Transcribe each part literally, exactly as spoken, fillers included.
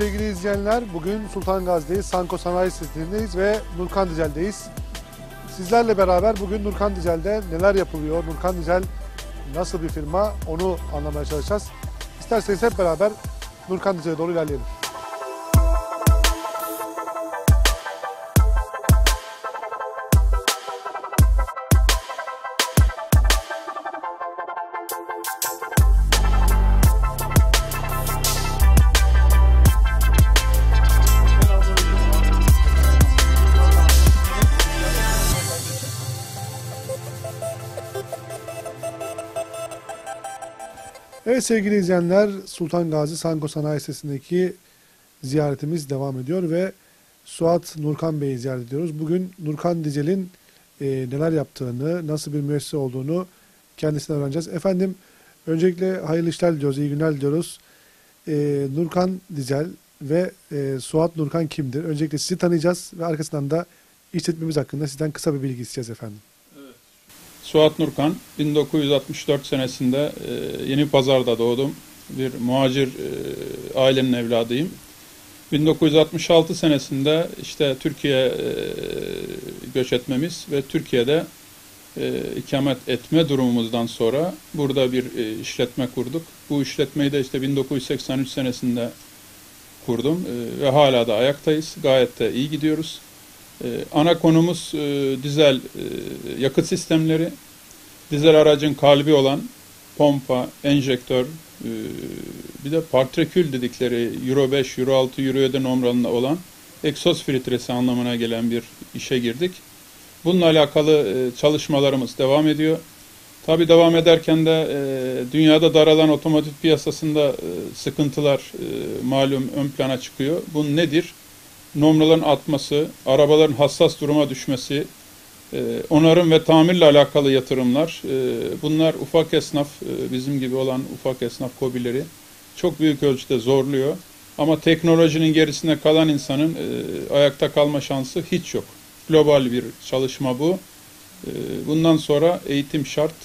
sevgili izleyenler, bugün Sultan Gazi'deyiz, Sanko Sanayi Sitesi'ndeyiz ve Nurkan Dizel'deyiz. Sizlerle beraber bugün Nurkan Dizel'de neler yapılıyor, Nurkan Dizel nasıl bir firma, onu anlamaya çalışacağız. İsterseniz hep beraber Nurkan Dizel'e doğru ilerleyelim. Evet sevgili izleyenler, Sultan Gazi Sanko Sanayi Sitesi'ndeki ziyaretimiz devam ediyor ve Suat Nurkan Bey'i ziyaret ediyoruz. Bugün Nurkan Dizel'in e, neler yaptığını, nasıl bir müessese olduğunu kendisinden öğreneceğiz. Efendim, öncelikle hayırlı işler diliyoruz, iyi günler diliyoruz. E, Nurkan Dizel ve e, Suat Nurkan kimdir? Öncelikle sizi tanıyacağız ve arkasından da işletmemiz hakkında sizden kısa bir bilgi isteyeceğiz efendim. Suat Nurkan, bin dokuz yüz altmış dört senesinde e, Yenipazar'da doğdum. Bir muhacir e, ailenin evladıyım. bin dokuz yüz altmış altı senesinde işte Türkiye'ye e, göç etmemiz ve Türkiye'de e, ikamet etme durumumuzdan sonra burada bir e, işletme kurduk. Bu işletmeyi de işte bin dokuz yüz seksen üç senesinde kurdum e, ve hala da ayaktayız. Gayet de iyi gidiyoruz. Ee, ana konumuz e, dizel e, yakıt sistemleri, dizel aracın kalbi olan pompa, enjektör, e, bir de partrekül dedikleri Euro beş, Euro altı, Euro yedi numaralı olan egzoz filtresi anlamına gelen bir işe girdik. Bununla alakalı e, çalışmalarımız devam ediyor. Tabii devam ederken de e, dünyada daralan otomotiv piyasasında e, sıkıntılar e, malum ön plana çıkıyor. Bu nedir? Nomraların atması, arabaların hassas duruma düşmesi, onarım ve tamirle alakalı yatırımlar, bunlar ufak esnaf, bizim gibi olan ufak esnaf KOBİ'leri çok büyük ölçüde zorluyor. Ama teknolojinin gerisinde kalan insanın ayakta kalma şansı hiç yok. Global bir çalışma bu. Bundan sonra eğitim şart,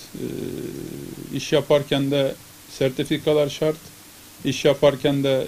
iş yaparken de sertifikalar şart, iş yaparken de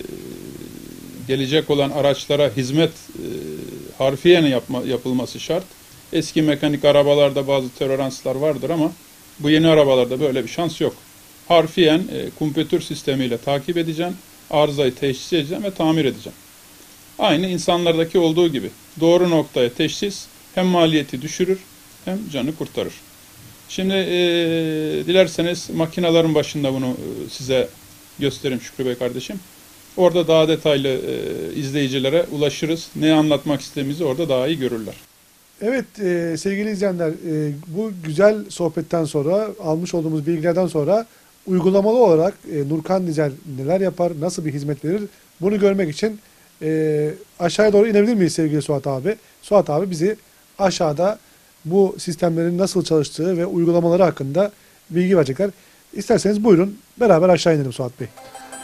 gelecek olan araçlara hizmet e, harfiyen yapma, yapılması şart. Eski mekanik arabalarda bazı toleranslar vardır ama bu yeni arabalarda böyle bir şans yok. Harfiyen e, kompütür sistemiyle takip edeceğim, arızayı teşhis edeceğim ve tamir edeceğim. Aynı insanlardaki olduğu gibi. Doğru noktaya teşhis hem maliyeti düşürür hem canı kurtarır. Şimdi e, dilerseniz makinelerin başında bunu e, size göstereyim Şükrü Bey kardeşim. Orada daha detaylı e, izleyicilere ulaşırız. Ne anlatmak istediğimizi orada daha iyi görürler. Evet e, sevgili izleyenler, e, bu güzel sohbetten sonra, almış olduğumuz bilgilerden sonra uygulamalı olarak e, Nurkan Dizel neler yapar, nasıl bir hizmet verir, bunu görmek için e, aşağıya doğru inebilir miyiz sevgili Suat abi? Suat abi bizi aşağıda bu sistemlerin nasıl çalıştığı ve uygulamaları hakkında bilgi verecekler. İsterseniz buyurun beraber aşağı inelim Suat Bey.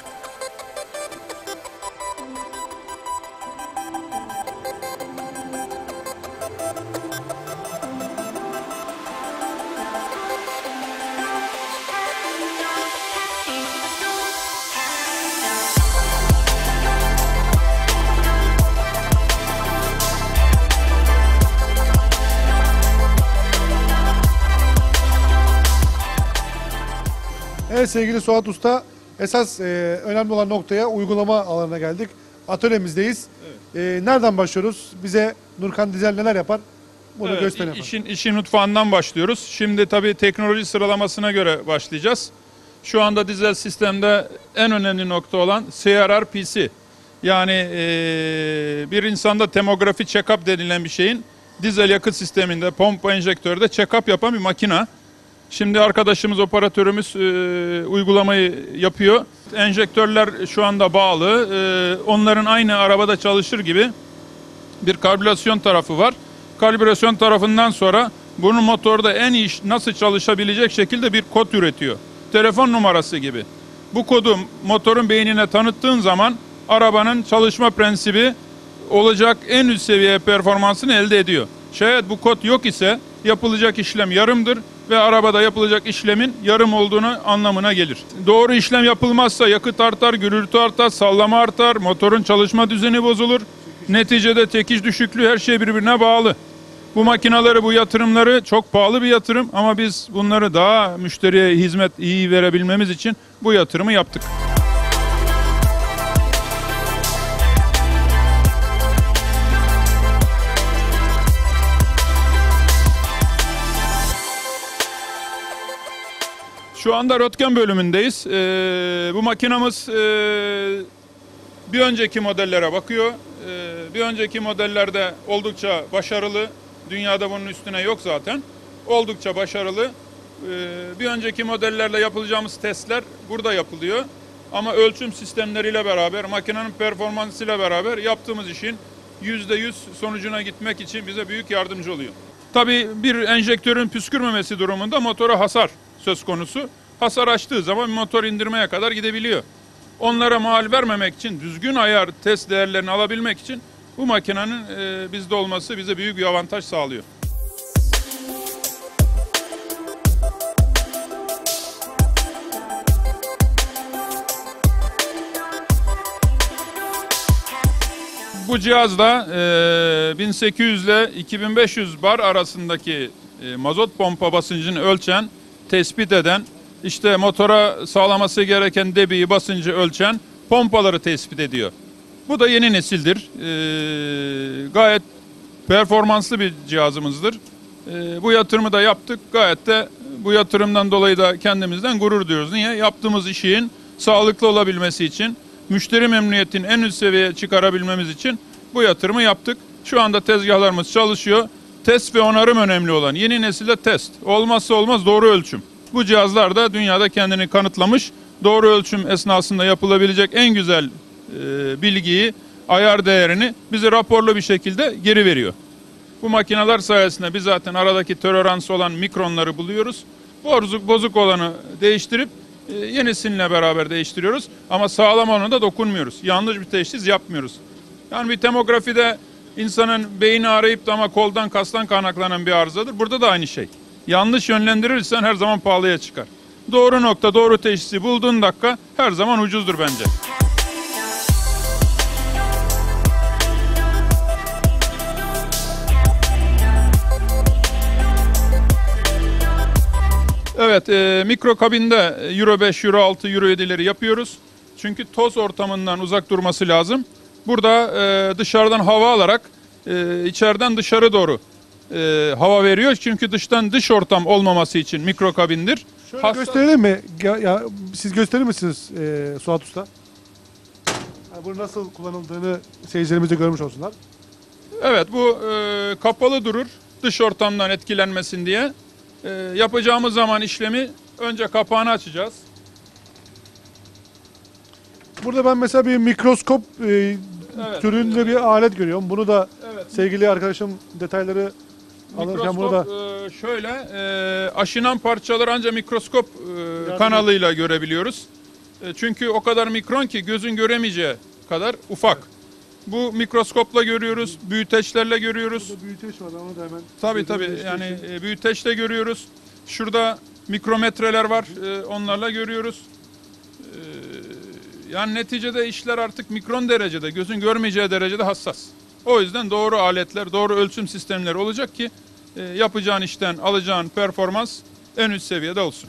Evet sevgili Suat Usta, esas e, önemli olan noktaya, uygulama alanına geldik. Atölyemizdeyiz. Evet. E, nereden başlıyoruz? Bize Nurkan Dizel neler yapar? Bunu evet, gösterelim. Işin, işin mutfağından başlıyoruz. Şimdi tabii teknoloji sıralamasına göre başlayacağız. Şu anda dizel sistemde en önemli nokta olan C R R P C. Yani e, bir insanda temografi check-up denilen bir şeyin dizel yakıt sisteminde, pompa enjektörde check-up yapan bir makina. Şimdi arkadaşımız, operatörümüz e, uygulamayı yapıyor. Enjektörler şu anda bağlı. E, onların aynı arabada çalışır gibi bir kalibrasyon tarafı var. Kalibrasyon tarafından sonra bunun motorda en iyi nasıl çalışabilecek şekilde bir kod üretiyor. Telefon numarası gibi. Bu kodu motorun beynine tanıttığın zaman arabanın çalışma prensibi olacak en üst seviye performansını elde ediyor. Şayet bu kod yok ise yapılacak işlem yarımdır ve arabada yapılacak işlemin yarım olduğunu anlamına gelir. Doğru işlem yapılmazsa yakıt artar, gürültü artar, sallama artar, motorun çalışma düzeni bozulur. Neticede tekiş düşüklüğü, her şey birbirine bağlı. Bu makineleri, bu yatırımları çok pahalı bir yatırım ama biz bunları daha müşteriye hizmet iyi verebilmemiz için bu yatırımı yaptık. Şu anda röntgen bölümündeyiz. Ee, bu makinamız e, bir önceki modellere bakıyor. Ee, bir önceki modellerde oldukça başarılı. Dünyada bunun üstüne yok zaten. Oldukça başarılı. Ee, bir önceki modellerle yapılacağımız testler burada yapılıyor. Ama ölçüm sistemleriyle beraber, makinenin performansıyla beraber yaptığımız işin yüzde yüz sonucuna gitmek için bize büyük yardımcı oluyor. Tabii bir enjektörün püskürmemesi durumunda motora hasar söz konusu. Hasar açtığı zaman motor indirmeye kadar gidebiliyor. Onlara mal vermemek için, düzgün ayar test değerlerini alabilmek için bu makinenin e, bizde olması bize büyük bir avantaj sağlıyor. Bu cihazda e, bin sekiz yüz ile iki bin beş yüz bar arasındaki e, mazot pompa basıncını ölçen, tespit eden, işte motora sağlaması gereken debiyi, basıncı ölçen pompaları tespit ediyor. Bu da yeni nesildir. E, gayet performanslı bir cihazımızdır. E, bu yatırımı da yaptık. Gayet de bu yatırımdan dolayı da kendimizden gurur duyuyoruz. Niye? Yaptığımız işin sağlıklı olabilmesi için, müşteri memnuniyetini en üst seviyeye çıkarabilmemiz için bu yatırımı yaptık. Şu anda tezgahlarımız çalışıyor. Test ve onarım önemli olan. Yeni nesilde test. Olmazsa olmaz doğru ölçüm. Bu cihazlar da dünyada kendini kanıtlamış. Doğru ölçüm esnasında yapılabilecek en güzel e, bilgiyi, ayar değerini bize raporlu bir şekilde geri veriyor. Bu makineler sayesinde biz zaten aradaki toleransı olan mikronları buluyoruz. Bozuk, bozuk olanı değiştirip e, yenisiyle beraber değiştiriyoruz. Ama sağlam olanı da dokunmuyoruz. Yanlış bir teşhis yapmıyoruz. Yani bir tomografide insanın beyni arayıp da ama koldan kastan kaynaklanan bir arızadır. Burada da aynı şey. Yanlış yönlendirirsen her zaman pahalıya çıkar. Doğru nokta, doğru teşhisi bulduğun dakika her zaman ucuzdur bence. Evet, e, mikro kabinde Euro beş, Euro altı, Euro yedileri yapıyoruz. Çünkü toz ortamından uzak durması lazım. Burada e, dışarıdan hava alarak e, içeriden dışarı doğru e, hava veriyor. Çünkü dıştan dış ortam olmaması için mikro kabindir. Şöyle Hasta... gösterelim mi? Ya, ya, siz gösterir misiniz e, Suat Usta? Yani bunu nasıl kullanıldığını seyircilerimiz de görmüş olsunlar. Evet, bu e, kapalı durur. Dış ortamdan etkilenmesin diye. E, yapacağımız zaman işlemi önce kapağını açacağız. Burada ben mesela bir mikroskop e, Evet. türünde bir alet görüyorum. Bunu da Evet. sevgili arkadaşım detayları alırken bunu da Mikroskop e, şöyle e, aşınan parçaları ancak mikroskop e, kanalıyla görebiliyoruz. E, çünkü o kadar mikron ki gözün göremeyeceği kadar ufak. Bu mikroskopla görüyoruz, büyüteçlerle görüyoruz. burada büyüteç var, onu da hemen Tabii tabii yani e, büyüteçle görüyoruz. Şurada mikrometreler var, e, onlarla görüyoruz. E, yani neticede işler artık mikron derecede, gözün görmeyeceği derecede hassas. O yüzden doğru aletler, doğru ölçüm sistemleri olacak ki e, yapacağın işten alacağın performans en üst seviyede olsun.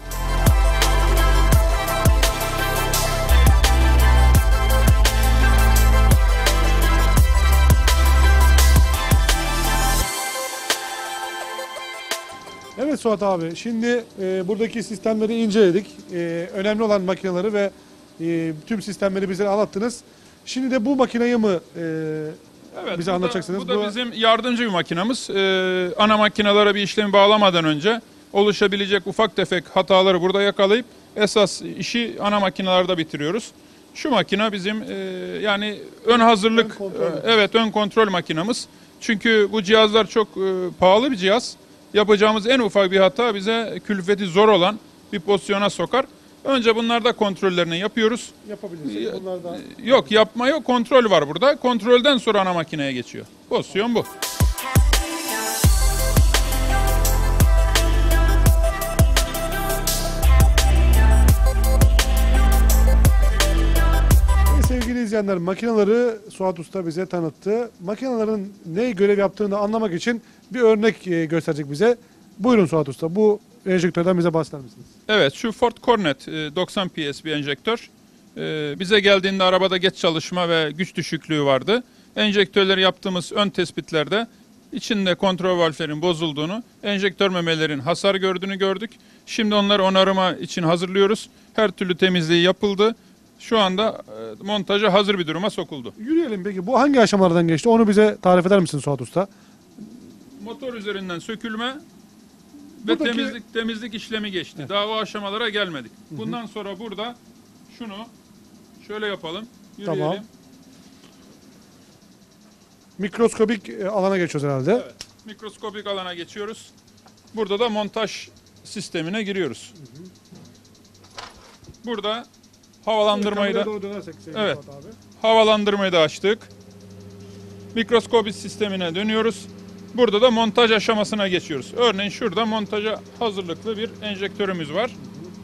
Evet Suat abi, şimdi e, buradaki sistemleri inceledik. E, önemli olan makineleri ve e, tüm sistemleri bize anlattınız. Şimdi de bu makineyi mı e, Evet, bize bu anlatacaksınız? Da, bu da bizim yardımcı bir makinamız. Ee, ana makinelere bir işlemi bağlamadan önce oluşabilecek ufak tefek hataları burada yakalayıp esas işi ana makinelerde bitiriyoruz. Şu makine bizim e, yani ön hazırlık, Ön kontrol. e, evet ön kontrol makinamız. Çünkü bu cihazlar çok e, pahalı bir cihaz. Yapacağımız en ufak bir hata bize külfeti zor olan bir pozisyona sokar. Önce bunlarda kontrollerini yapıyoruz. yapabilirsiniz. Bunlar da Yok yapma yok, kontrol var burada. Kontrolden sonra ana makineye geçiyor. Pozisyon bu. izleyenler, makineleri Suat Usta bize tanıttı. Makinelerin ne görev yaptığını anlamak için bir örnek e, gösterecek bize. Buyurun Suat Usta, bu enjektörden bize bahseder misiniz? Evet, şu Ford Cornet e, doksan P S bir enjektör. E, Bize geldiğinde arabada geç çalışma ve güç düşüklüğü vardı. Enjektörleri yaptığımız ön tespitlerde içinde kontrol valflerin bozulduğunu, enjektör memelerin hasar gördüğünü gördük. Şimdi onları onarıma için hazırlıyoruz. Her türlü temizliği yapıldı. Şu anda e, montaja hazır bir duruma sokuldu. Yürüyelim peki. Bu hangi aşamalardan geçti? Onu bize tarif eder misin Suat Usta? Motor üzerinden sökülme ve Buradaki- temizlik temizlik işlemi geçti. Evet. Daha o aşamalara gelmedik. Bundan sonra burada şunu şöyle yapalım. Yürüyelim. Tamam. Mikroskobik e, alana geçiyoruz herhalde. Evet. Mikroskopik alana geçiyoruz. Burada da montaj sistemine giriyoruz. Burada havalandırmayı da Kameraya doğru dönersek sevgili Evet. Suat abi. havalandırmayı da açtık. Mikroskopik sistemine dönüyoruz. Burada da montaj aşamasına geçiyoruz. Örneğin şurada montaja hazırlıklı bir enjektörümüz var.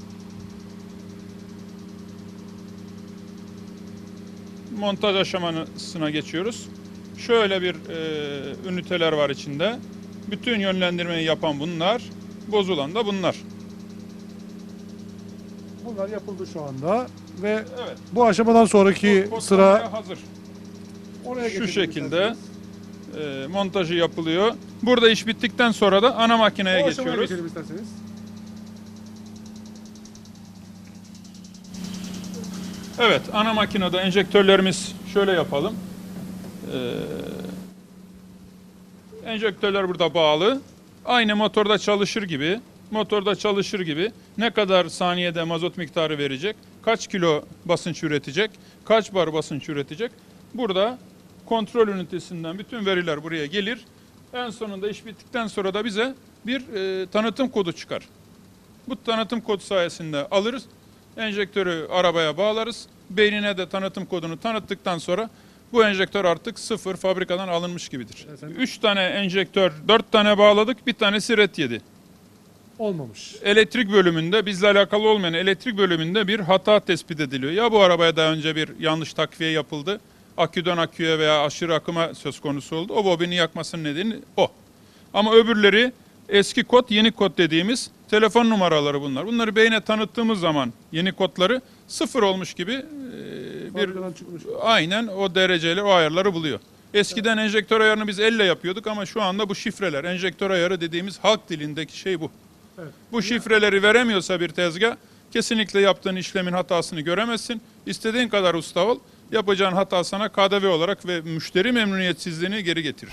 Montaj aşamasına geçiyoruz. Şöyle bir e, üniteler var içinde. Bütün yönlendirmeyi yapan bunlar. Bozulan da bunlar. Bunlar yapıldı şu anda ve Evet. bu aşamadan sonraki Kodlamaya sıra hazır. oraya Şu geçelim şekilde isterseniz. e, montajı yapılıyor. Burada iş bittikten sonra da ana makineye O aşamaya geçiyoruz. geçelim isterseniz. Evet, ana makinede enjektörlerimiz şöyle yapalım. Ee, enjektörler burada bağlı. Aynı motorda çalışır gibi, motorda çalışır gibi ne kadar saniyede mazot miktarı verecek, kaç kilo basınç üretecek, kaç bar basınç üretecek. Burada kontrol ünitesinden bütün veriler buraya gelir. En sonunda iş bittikten sonra da bize bir e, tanıtım kodu çıkar. Bu tanıtım kodu sayesinde alırız. Enjektörü arabaya bağlarız. Beynine de tanıtım kodunu tanıttıktan sonra bu enjektör artık sıfır fabrikadan alınmış gibidir. Evet, sen- Üç tane enjektör, dört tane bağladık, bir tanesi ret yedi. Olmamış. Elektrik bölümünde, bizle alakalı olmayan elektrik bölümünde bir hata tespit ediliyor. Ya bu arabaya daha önce bir yanlış takviye yapıldı, aküden aküye veya aşırı akıma söz konusu oldu. O bobini yakmasının nedeni o. Ama öbürleri eski kod, yeni kod dediğimiz telefon numaraları bunlar. Bunları beyne tanıttığımız zaman yeni kodları sıfır olmuş gibi e, bir Fabrikadan çıkmış. aynen o dereceyle o ayarları buluyor. Eskiden enjektör ayarını biz elle yapıyorduk ama şu anda bu şifreler, enjektör ayarı dediğimiz halk dilindeki şey bu. Evet. Bu şifreleri veremiyorsa bir tezgah kesinlikle yaptığın işlemin hatasını göremezsin. İstediğin kadar usta ol, yapacağın hata sana K D V olarak ve müşteri memnuniyetsizliğini geri getirir.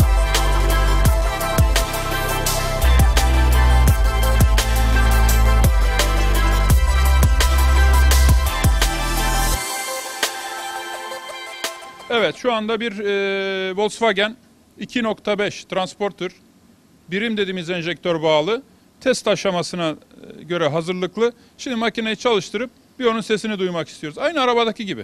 Evet, şu anda bir e, Volkswagen iki nokta beş Transporter birim dediğimiz enjektör bağlı. Test aşamasına e, göre hazırlıklı. Şimdi makineyi çalıştırıp bir onun sesini duymak istiyoruz. Aynı arabadaki gibi.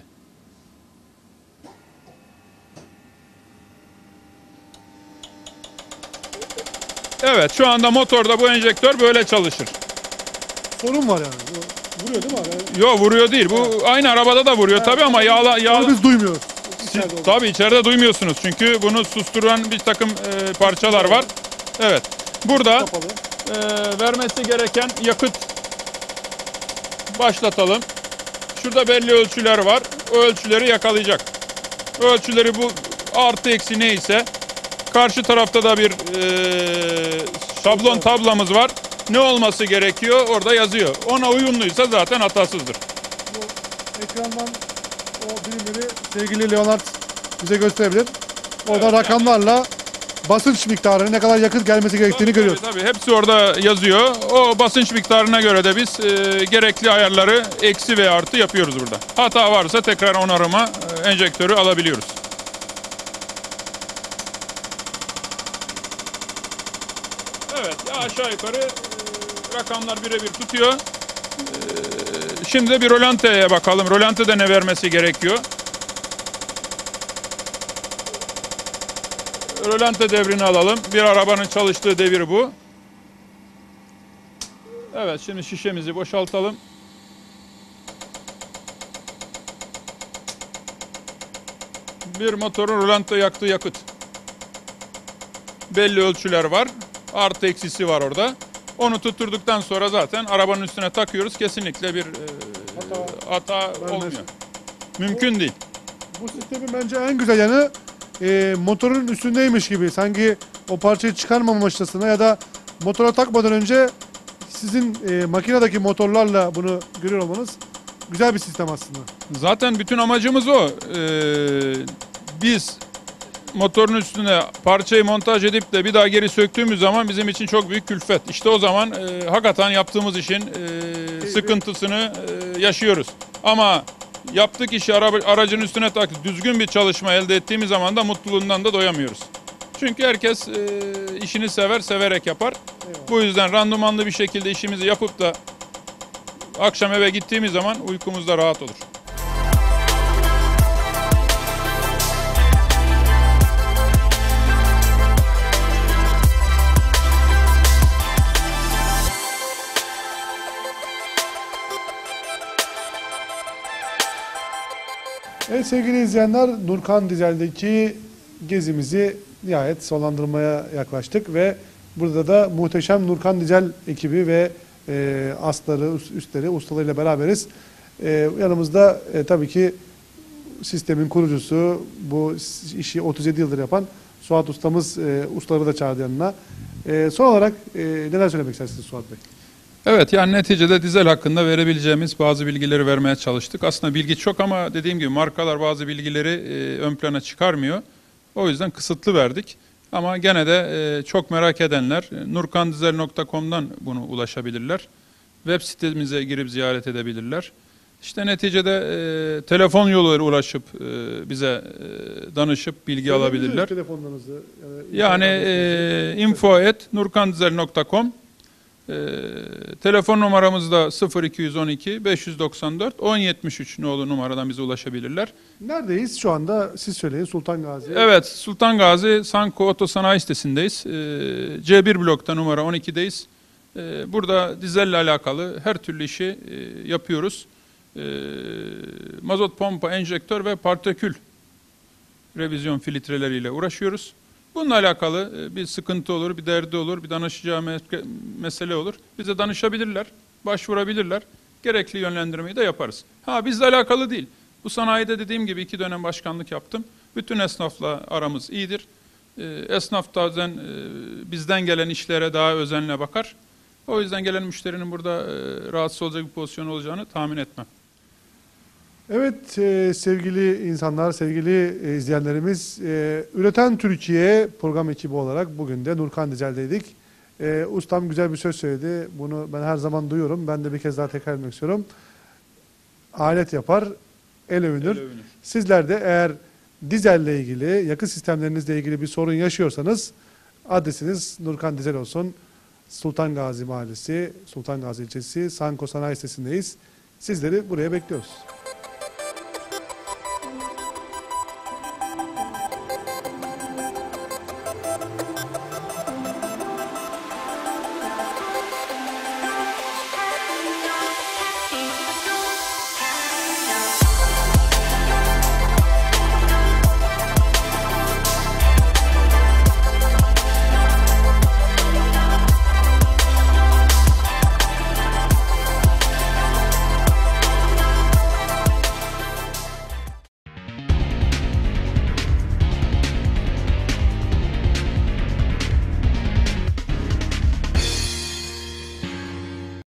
Evet, şu anda motorda bu enjektör böyle çalışır. Sorun var yani. Bu vuruyor değil mi abi? Yani Yo, vuruyor değil. Bu aynı arabada da vuruyor tabii ama yağla bunu yağla. biz duymuyoruz. İçeride olduğu. Tabii içeride duymuyorsunuz çünkü bunu susturan bir takım e, parçalar var. Evet. Burada Kapalı. e, vermesi gereken yakıt başlatalım. Şurada belli ölçüler var. O ölçüleri yakalayacak. O ölçüleri bu artı eksi neyse. Karşı tarafta da bir e, şablon tablamız var. Ne olması gerekiyor orada yazıyor. Ona uyumluysa zaten hatasızdır. Bu ekrandan o birimleri sevgili Leonard bize gösterebilir. Orada Evet, rakamlarla basınç miktarı ne kadar yakıt gelmesi gerektiğini Tabii, görüyoruz. Tabii, tabii. Hepsi orada yazıyor. O basınç miktarına göre de biz e, gerekli ayarları eksi ve artı yapıyoruz burada. Hata varsa tekrar onarıma e, enjektörü alabiliyoruz. Evet, ya aşağı yukarı e, rakamlar birebir tutuyor. E, şimdi de bir rölanteye bakalım. Rölantede ne vermesi gerekiyor? Rölante devrini alalım. Bir arabanın çalıştığı devir bu. Evet, şimdi şişemizi boşaltalım. bir motorun rölantta yaktığı yakıt. Belli ölçüler var. Artı eksisi var orada. Onu tutturduktan sonra zaten arabanın üstüne takıyoruz. Kesinlikle bir e, hata, hata olmuyor. Mümkün değil. Bu sistemin bence en güzel yanı e, motorun üstündeymiş gibi. Sanki o parçayı çıkarmamışçasına ya da motora takmadan önce sizin e, makinedeki motorlarla bunu görüyor olmanız güzel bir sistem aslında. Zaten bütün amacımız o. Ee, biz motorun üstüne parçayı montaj edip de bir daha geri söktüğümüz zaman bizim için çok büyük külfet. İşte o zaman e, hakikaten yaptığımız işin e, sıkıntısını e, yaşıyoruz. Ama yaptık işi araba, aracın üstüne taktık, düzgün bir çalışma elde ettiğimiz zaman da mutluluğundan da doyamıyoruz. Çünkü herkes e, işini sever, severek yapar. Eyvallah. Bu yüzden randımanlı bir şekilde işimizi yapıp da akşam eve gittiğimiz zaman uykumuz da rahat olur. Evet sevgili izleyenler, Nurkan Dizel'deki gezimizi nihayet sonlandırmaya yaklaştık ve burada da muhteşem Nurkan Dizel ekibi ve e, asları, üstleri, ustalarıyla beraberiz. E, yanımızda e, tabii ki sistemin kurucusu, bu işi otuz yedi yıldır yapan Suat ustamız, e, ustaları da çağırdı yanına. E, son olarak e, neler söylemek istersiniz Suat Bey? Evet, yani neticede dizel hakkında verebileceğimiz bazı bilgileri vermeye çalıştık. Aslında bilgi çok ama dediğim gibi markalar bazı bilgileri e, ön plana çıkarmıyor. O yüzden kısıtlı verdik. Ama gene de e, çok merak edenler nurkandizel nokta com'dan bunu ulaşabilirler. Web sitemize girip ziyaret edebilirler. İşte neticede e, telefon yolları ulaşıp e, bize e, danışıp bilgi alabilirler. Telefonlarınızı. Yani, yani e, info at nurkandizel nokta com. Ee, telefon numaramız da sıfır iki on iki beş doksan dört on yetmiş üç nolu numaradan bize ulaşabilirler. Neredeyiz şu anda? Siz söyleyin. Sultan Gazi. Evet, Sultan Gazi Sanko Otosanayi sitesindeyiz. Ee, C bir blokta numara on ikideyiz. Ee, burada dizelle alakalı her türlü işi e, yapıyoruz. Ee, mazot pompa, enjektör ve partikül revizyon filtreleriyle uğraşıyoruz. Bununla alakalı bir sıkıntı olur, bir derdi olur, bir danışacağı mesele olur. Bize danışabilirler, başvurabilirler. Gerekli yönlendirmeyi de yaparız. Ha bizle alakalı değil. Bu sanayide dediğim gibi iki dönem başkanlık yaptım. Bütün esnafla aramız iyidir. Esnaf da bazen bizden gelen işlere daha özenle bakar. O yüzden gelen müşterinin burada rahatsız olacak bir pozisyon olacağını tahmin etmem. Evet e, sevgili insanlar, sevgili e, izleyenlerimiz, e, Üreten Türkiye program ekibi olarak bugün de Nurkan Dizel'deydik. E, ustam güzel bir söz söyledi. Bunu ben her zaman duyuyorum. Ben de bir kez daha tekrar etmek istiyorum. Alet yapar, el övünür. El övünür. Sizler de eğer dizelle ilgili, yakıt sistemlerinizle ilgili bir sorun yaşıyorsanız adresiniz Nurkan Dizel olsun. Sultan Gazi Mahallesi, Sultan Gazi ilçesi, Sanko Sanayi sitesindeyiz. Sizleri buraya bekliyoruz.